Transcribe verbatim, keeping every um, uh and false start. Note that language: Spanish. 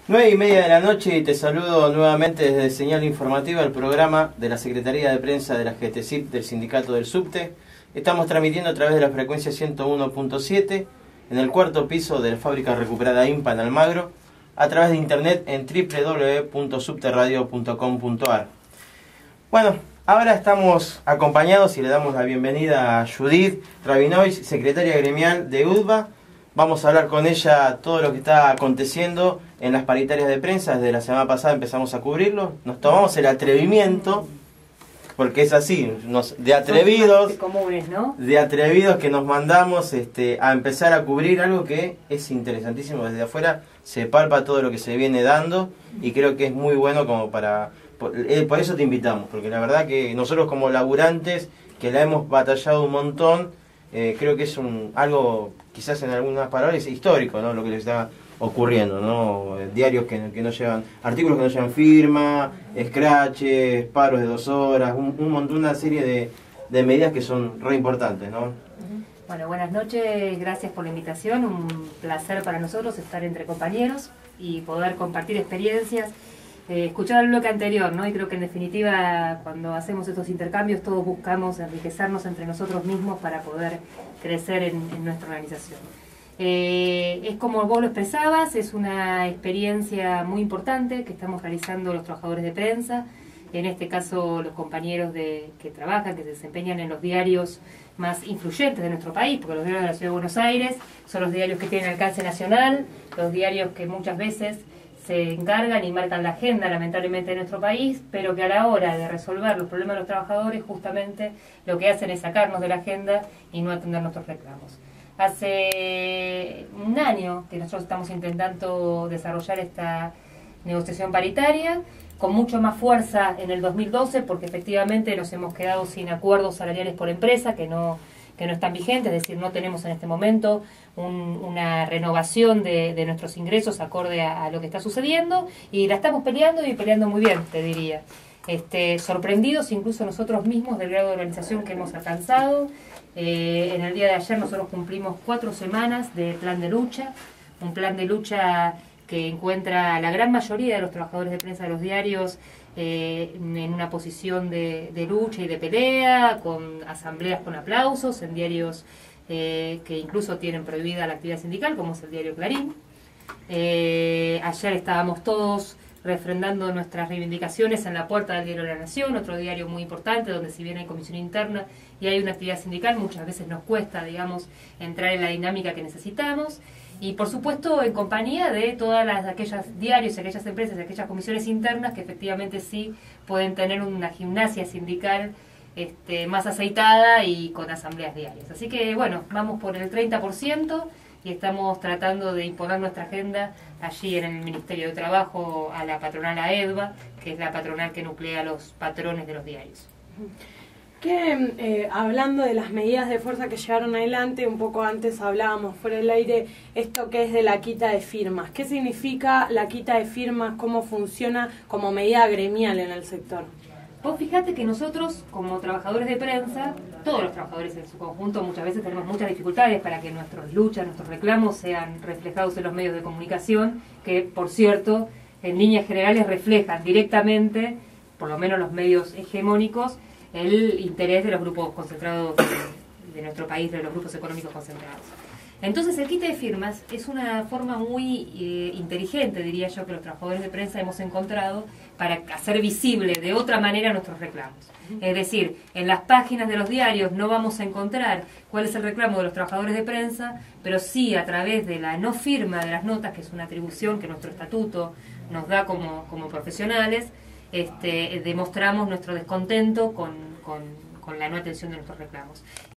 Nueve y media de la noche y te saludo nuevamente desde Señal Informativa, el programa de la Secretaría de Prensa de la G T S I P del Sindicato del Subte. Estamos transmitiendo a través de la frecuencia ciento uno punto siete en el cuarto piso de la fábrica recuperada IMPA en Almagro, a través de internet en w w w punto subterradio punto com punto a r. Bueno, ahora estamos acompañados y le damos la bienvenida a Judith Rabinovic, secretaria gremial de U D B A. Vamos a hablar con ella todo lo que está aconteciendo en las paritarias de prensa. Desde la semana pasada empezamos a cubrirlo. Nos tomamos el atrevimiento, porque es así, nos, de atrevidos, comunes, ¿no? de atrevidos que nos mandamos este, a empezar a cubrir algo que es interesantísimo. Desde afuera se palpa todo lo que se viene dando y creo que es muy bueno como para... Por, eh, por eso te invitamos, porque la verdad que nosotros como laburantes, que la hemos batallado un montón, eh, creo que es un algo... quizás en algunas palabras histórico, ¿no? Lo que les está ocurriendo, ¿no? Diarios que, que no llevan, artículos que no llevan firma, scratches, paros de dos horas, un, un montón, una serie de, de medidas que son re importantes, ¿no? Bueno, buenas noches, gracias por la invitación, un placer para nosotros estar entre compañeros y poder compartir experiencias. Eh, escuchar el bloque anterior, ¿no? Y creo que en definitiva cuando hacemos estos intercambios todos buscamos enriquecernos entre nosotros mismos para poder crecer en, en nuestra organización. Eh, es como vos lo expresabas, es una experiencia muy importante que estamos realizando los trabajadores de prensa, en este caso los compañeros de, que trabajan, que se desempeñan en los diarios más influyentes de nuestro país, porque los diarios de la Ciudad de Buenos Aires son los diarios que tienen alcance nacional, los diarios que muchas veces se encargan y marcan la agenda, lamentablemente, de nuestro país, pero que a la hora de resolver los problemas de los trabajadores, justamente lo que hacen es sacarnos de la agenda y no atender nuestros reclamos. Hace un año que nosotros estamos intentando desarrollar esta negociación paritaria, con mucho más fuerza en el dos mil doce, porque efectivamente nos hemos quedado sin acuerdos salariales por empresa, que no... que no están vigentes, es decir, no tenemos en este momento un, una renovación de, de nuestros ingresos acorde a, a lo que está sucediendo, y la estamos peleando y peleando muy bien, te diría. Este, sorprendidos incluso nosotros mismos del grado de organización que hemos alcanzado. Eh, en el día de ayer nosotros cumplimos cuatro semanas de plan de lucha, un plan de lucha que encuentra a la gran mayoría de los trabajadores de prensa de los diarios Eh, en una posición de, de lucha y de pelea, con asambleas con aplausos, en diarios eh, que incluso tienen prohibida la actividad sindical, como es el diario Clarín. Eh, ayer estábamos todos refrendando nuestras reivindicaciones en la puerta del Diario de la Nación, otro diario muy importante, donde si bien hay comisión interna y hay una actividad sindical, muchas veces nos cuesta, digamos, entrar en la dinámica que necesitamos. Y por supuesto en compañía de todas las aquellas diarios, aquellas empresas, aquellas comisiones internas que efectivamente sí pueden tener una gimnasia sindical este, más aceitada y con asambleas diarias. Así que bueno, vamos por el treinta por ciento y estamos tratando de imponer nuestra agenda allí en el Ministerio de Trabajo a la patronal AEDBA, que es la patronal que nuclea a los patrones de los diarios. Que, eh, hablando de las medidas de fuerza que llevaron adelante, un poco antes hablábamos fuera del aire, esto que es de la quita de firmas. ¿Qué significa la quita de firmas? ¿Cómo funciona como medida gremial en el sector? Vos fijate que nosotros, como trabajadores de prensa, todos los trabajadores en su conjunto, muchas veces tenemos muchas dificultades para que nuestras luchas, nuestros reclamos sean reflejados en los medios de comunicación, que, por cierto, en líneas generales reflejan directamente, por lo menos los medios hegemónicos, el interés de los grupos concentrados de, de nuestro país, de los grupos económicos concentrados. Entonces el quite de firmas es una forma muy eh, inteligente, diría yo, que los trabajadores de prensa hemos encontrado para hacer visible de otra manera nuestros reclamos. Es decir, en las páginas de los diarios no vamos a encontrar cuál es el reclamo de los trabajadores de prensa, pero sí a través de la no firma de las notas, que es una atribución que nuestro estatuto nos da como, como profesionales, Este, demostramos nuestro descontento con, con, con la no atención de nuestros reclamos.